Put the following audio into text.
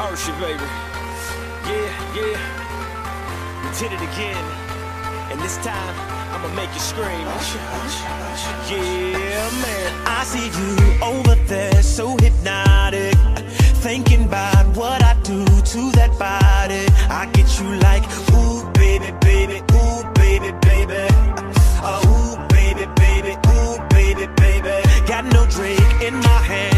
Hershey, baby. Yeah. We did it again. And this time, I'ma make you scream. Yeah, man. I see you over there, so hypnotic, thinking about what I do to that body. I get you like, ooh, baby, baby, ooh, baby, baby. Ooh, baby, baby, ooh, baby, baby. Got no Drake in my hand,